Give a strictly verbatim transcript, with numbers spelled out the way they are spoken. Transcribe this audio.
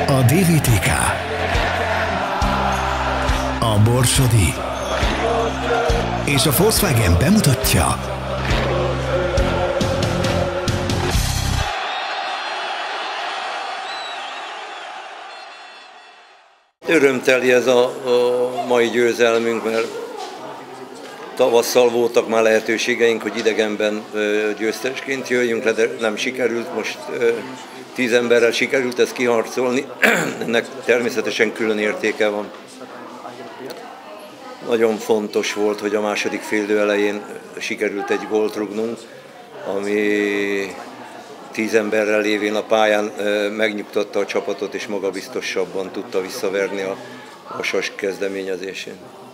A dé vé té ká, a Borsodi és a Volkswagen bemutatja Örömteli ez a, a mai győzelmünk, mert tavasszal voltak már lehetőségeink, hogy idegenben győztesként jöjjünk le, de nem sikerült, most tíz emberrel sikerült ezt kiharcolni, ennek természetesen külön értéke van. Nagyon fontos volt, hogy a második félidő elején sikerült egy gólt rúgnunk, ami tíz emberrel lévén a pályán megnyugtatta a csapatot, és magabiztosabban tudta visszaverni a, a Sas kezdeményezésén.